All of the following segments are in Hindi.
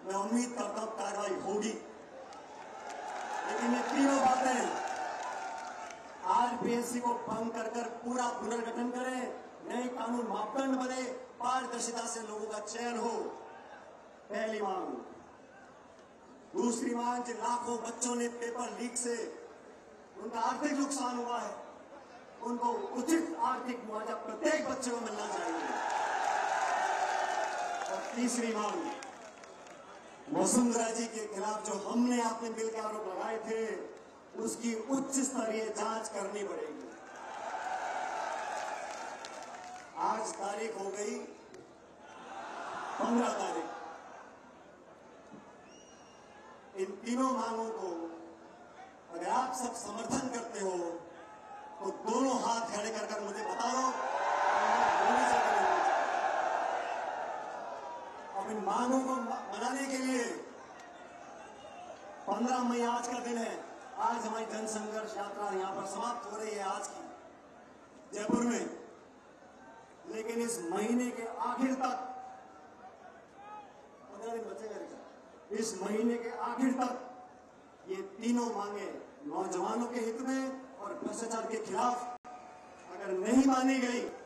मैं उम्मीद करता हूं कार्रवाई होगी। लेकिन ये तीनों बातें आरपीएससी को भंग कर पूरा पुनर्गठन करें, नए कानून मापदंड बने, पारदर्शिता से लोगों का चयन हो, पहली मांग। दूसरी मांग, जिन लाखों बच्चों ने पेपर लीक से उनका आर्थिक नुकसान हुआ है, उनको उचित आर्थिक मुआवजा प्रत्येक बच्चे को मिलना चाहिए। और तीसरी मांग, वसुंधरा जी के खिलाफ जो हमने आपने बिल के आरोप लगाए थे, उसकी उच्च स्तरीय जांच करनी पड़ेगी। आज तारीख हो गई 15 तारीख। इन तीनों मांगों को अगर आप सब समर्थन करते हो तो दोनों हाथ खड़े कर मुझे बता दो। अब इन मांगों को मनाने के लिए 15 मई आज का दिन है। आज हमारी जन संघर्ष यात्रा यहां पर समाप्त हो रही है आज की जयपुर में। लेकिन इस महीने के आखिर तक 15 दिन बचेगा। इस महीने के आखिर तक ये तीनों मांगे नौजवानों के हित में और भ्रष्टाचार के खिलाफ अगर नहीं मानी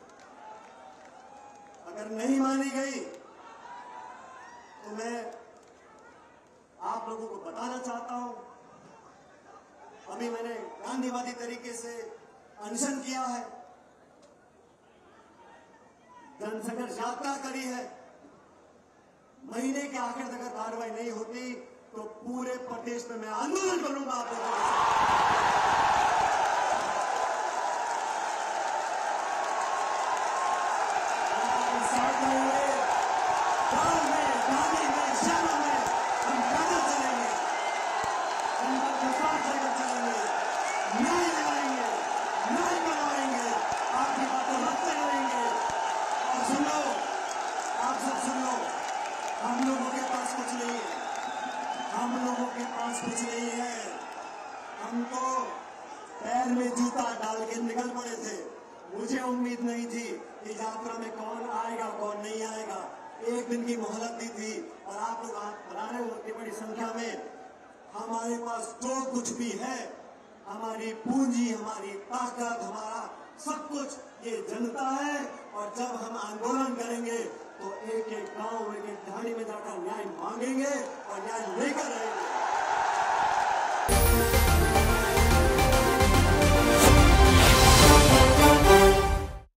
गई तो मैं आप लोगों को बताना चाहता हूं, अभी मैंने गांधीवादी तरीके से अनशन किया है, जनसंघर्ष यात्रा करी है। महीने के आखिर तक अगर कार्रवाई नहीं होती तो पूरे प्रदेश में मैं आंदोलन करूंगा आप लोगों के साथ। गांव में, गाड़ी में, शहरों में हम पैदल चलेंगे, उनका प्रसार लेकर चलेंगे, न्याय दिलाएंगे, न्याय करवाएंगे, आपकी बातों रखते रहेंगे। और सुन लो, आप सब सुन लो, हम लोगों के पास कुछ नहीं है, हम लोगों के पास कुछ नहीं है। हम तो पैर में जूता डाल के निकल पड़े थे। मुझे उम्मीद नहीं थी कि यात्रा में कौन आएगा कौन नहीं आएगा। एक दिन की मोहलत दी थी और आप लोग बना रहे हो इतनी बड़ी संख्या में। हमारे पास जो कुछ भी है, हमारी पूंजी, हमारी ताकत, हमारा सब कुछ ये जनता है। और जब हम आंदोलन करेंगे तो एक एक गांव, एक एक ढाणी में जाकर न्याय मांगेंगे और न्याय लेकर रहेंगे।